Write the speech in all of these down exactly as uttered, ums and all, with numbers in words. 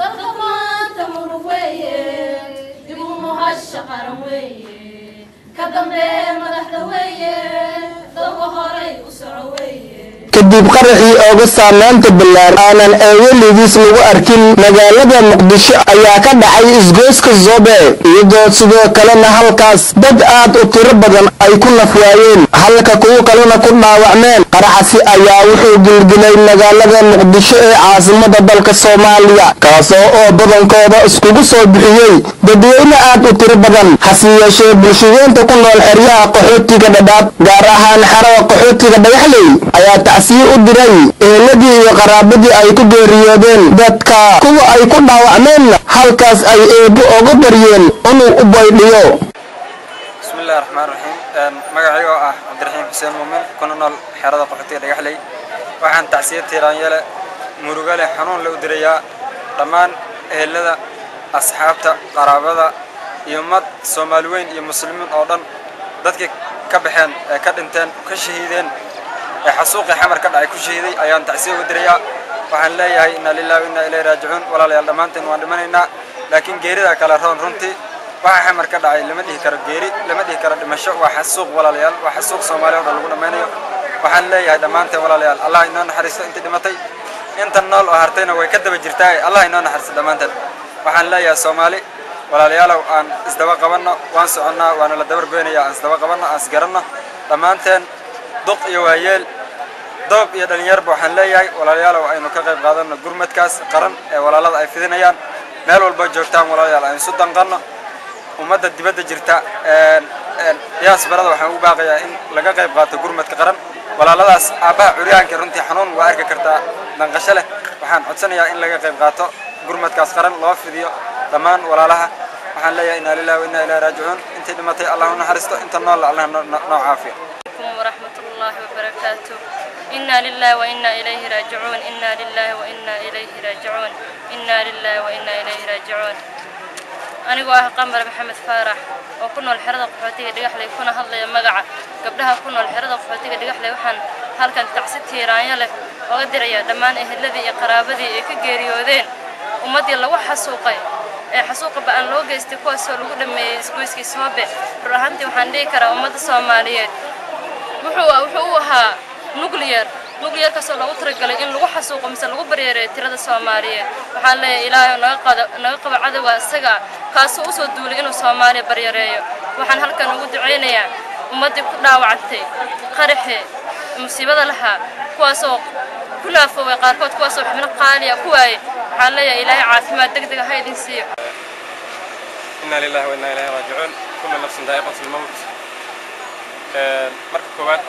ضرغمان تمرويه يقوموا هالشقرويه كدم بين مدحويه ضوهري وسعويه kadib qaraxii uga saamaynta ballaaran aanan eeweligiis lagu arkin magaalada muqdisho ayaa ka dhacay isgoyska Zobe iyadoo sidoo kalena halkaas dad aad u tiro badan ay ku nafwaayeen halka kuwa kalena ku dhaawacmeen qaraxasi ayaa wuxuu gilgilay magaalada muqdisho ee caasimadda dalka Soomaaliya kaasoo oo badankooda iskugu soo bixiyay dadweyne aad u tiro badan hase yeeshee bulshooyinka ku nool xeryaha qaxootiga Dadaab gaar ahaan xerada qaxootiga Dhagaxley ayaa si u diray ehelladii iyo qaraabadii ay ku geeriyoodeen dadka kuwa ay ku dhaawacmeen halkaas ay eebo uga baryeen inuu u baydhiyo. bismillaahir rahmaanir rahiim magacayga ah Cabdiraxiim Xuseen Muumin kuna nool xerada qaxootiga Dhagaxley waxaan tacsiyo tiiraanyale murugale xanuun la u dirayaa dhammaan ehelada asxaabta qaraabada iyo mad Soomaaliyeed iyo muslimiin oo dhan dadkii ka baxeen ee ka dhinteen ka shahiideen xasuuqi xamar ka dhacay ku shahiiday ayaan tacsiyo u dirayaa waxaan leeyahay inna lillahi wa inna ilayhi raaji'uun walaalayaal dhamaanteen waan dhimanaynaa laakiin geerida kala roon runtii waxa xamar ka dhacay lama dhihi karo geeri lama dhihi karo dhimasho waa xasuuq walaalayaal waa xasuuq Soomaaliyeed oo lagu dhameeyo waxaan leeyahay dhamaanteen walaalayaal Allah inoo naxariisto intii dhimatay inta nool oo hartayna way ka daba jirtaa Allah inoo naxariisto dhamaanteen waxaan leeyahay Soomaali walaalayaal aan isdaba qabanno waan soconnaa waan la dabar goynayaa aan isdaba qabanno aan isgaranno dhamaanteen duq iyo waayeel doob iyo dhalinyarba waxaan leeyahay walaalayaal aynu ka qayb qaadano gurmadkaas qaran ee walaalada ay fidinayaan meel walba joogtaan walaalayaal aynu isu danqano ummadda dibadda jirta een yaas barada waxaan u baaqayaa in laga qayb qaato gurmadka qaran walaaladaas aabaha curyaanka runtii xanuun waa arki kartaa danqasho leh waxaan codsanayaa in laga qayb qaato gurmadkaas qaran loo fidiyo dhammaan walaalaha waxaan leeyahay inna lillahi wa inna ilayhi raaji'uun intii dhimatay Allah u naxariisto inta nool Allah noo caafiyo ورحمة الله وبركاته إنا لله وإنا إليه راجعون إنا لله وإنا إليه راجعون إنا لله وإنا إليه راجعون أنا جوا قمر محمد فارح وكنا الحرة قحوتي دقحلي كنا هلا مجاعة قبلها كنا الحرة قحوتي دقحلي وحن هل كان تعسيت هيرانيا له وقدر يا دمان الذي قرابتي كجريودين ومدي الله وحسوقي حسوق بأن لوجا استقواس ولوجا لما يسقيس كسبة رهانتي وحندي كرا ومدى الصومالية wuxuu wuxuu ahaa nuclear nuclear ka soo lagu tiragalay in lagu xasuuqo mise lagu bareeray tirada Soomaaliyeed waxaan leeyahay Ilaahay naga qada naga qaba cadawga isaga kaas oo soo duulay inuu Soomaaliya bareereeyo waxaan halkan ugu duceynayaa ummadii ku dhaawacantay qaraxi musiibada laha kuwaas oo ku naafoway qaarkood kuwaas oo xubno qaaliya ku waayay waxaan leeyahay Ilaahay caafimaad degdeg ah idin siiyo inna lillahi wa inna ilayhi raaji'uun kullu nafsin daa'iqatul mawt marka koowaad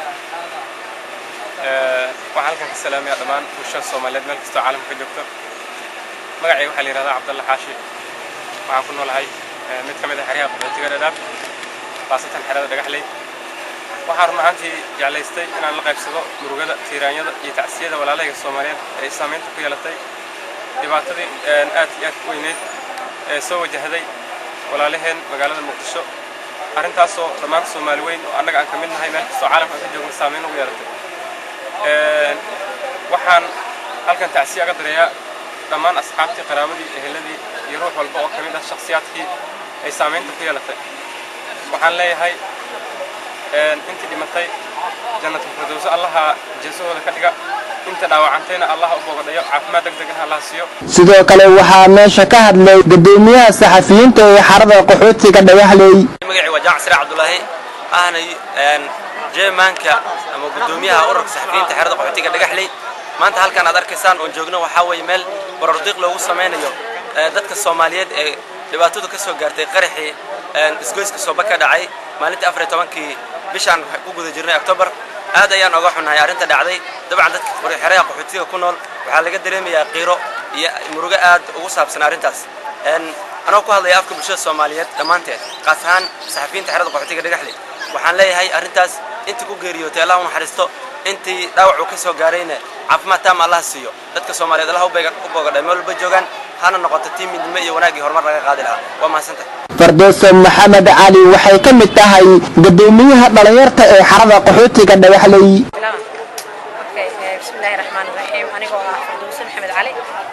waxaan halkan ka salaamayaa dhammaan bulshada Soomaaliyeed meel kasta caalamka ka joogto magacayga waxaa la yiraahdaa Cabdulla Xaashi waxaan ku noolahay mid ka mid ah xeryaha qaxootiga Dadaab qaasatan xerada Dhagaxley waxaan run ahaantii jeclaystay inaan la qaybsado murugada tiiraanyada iyo tacsiyada walaalahayga Soomaaliyeed ee saameynta ku yeelatay dhibaatadii aad iyo aad u weyneyd ee soo wajahday walaalaheen magaalada Muqdisho arrintaasoo dhammaan Soomaaliyeed oo annaga aan ka mid nahay meel kasta caalamka ka joogno saameyn ugu yeelatay ee waxaan halkan tacsiyo ka direeyaa dhammaan asxaabtii qaraabadii eheladii iyo ruux walba oo ka mid ah shakhsiyaadkii ay saameynta ku yeelatay waxaan leeyahay ee intii dhimatay jannatul firdaws allaha jeesooda ka dhiga inta dhaawacantayna Allah u boogadayo caafimaad degdeg ah Allah siiyo sidoo kale waxaa meesha ka hadlay gudoomiyaha saxafiyiinta ee xarada qaxootiga Dhagaxley magacayga waa Jaacir Cabdullaahi ahna een jeemanka ama gudoomiyaha ururka saxafiyiinta xarada qaxootiga Dhagaxley maanta halkan aad arkaysaan oo joogno waxa way meel barordiq loogu sameeyo dadka Soomaaliyeed ee dhibaatadu ka soo gaartay qaraxii een isgoyska soo baka dhacay maalintii afar iyo tobankii bishan ku guda jirnay October aad ayaan uga xunahay arrinta dhacday dabcan dadka xeryaha qaxootiga ku nool waxa laga dareemayaa qiiro iyo murugo aad ugu saabsan arrintaas een أنا أقول هذا يأكل بشر الصوماليات دمانته قاسهان صحفيين تحرض قحوتي قد يحلي وحن لي هاي أرنتاس أنت كوجريو تلا ونحرسته أنت داوع وكسو قارينه عفما تام الله سيو دتك الصوماليات الله بيجا بوجا دايما البجوجان هانا نقطة تيم من المية وناجي هرمر رجع قادلها وما سنت فردوس محمد علي وحي كم التهاي قدوميها دليرت حرض قحوتي قد يحلي بسم الله الرحمن الرحيم أنا قول فردوس محمد علي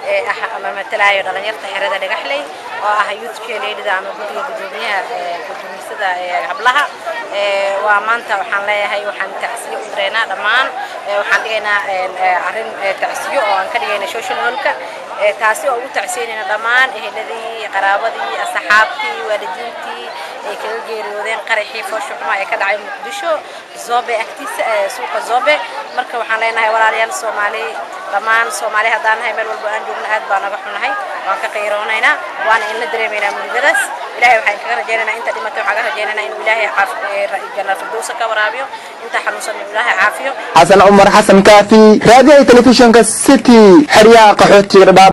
ama matalaayo dhalinyarta xerada dhagaxley oo ah youth leader ama guddiga gudoomiyaha gudoomisada hablaha waa maanta waxaan leeyahay waxaan tacsiyo u direynaa dhammaan waxaan dhigaynaa arrin tacsiyo oo aan ka dhigaynaa social worker taasi oo ugu tacsiinayna dhammaan eheladii qaraabadii asxaabtii waalidiintii ay kaga geeriyoodeen qaraxii foosho xumo ee ka dhacay muqdisho Zobe agtiisa suuqa Zobe marka waxaan leenahay walaalayaal Soomaali dhammaan Soomaali haddaan nahay meel walba aan joogno aad baan naga xunahay waan ka qeyroonaynaa waana in la dareemeynaa mudadaas ilaahay waxaan kaga rajaynaynaa inta dhimatay waxaan ka rajaynaynaa in ilaahay caafiyo janna firdawsa ka waraabiyo inta xanuunsan ilaahay caafiyo xasan umar xasan kaafi raadiyaha telefishinka city xariyaha qaxootiga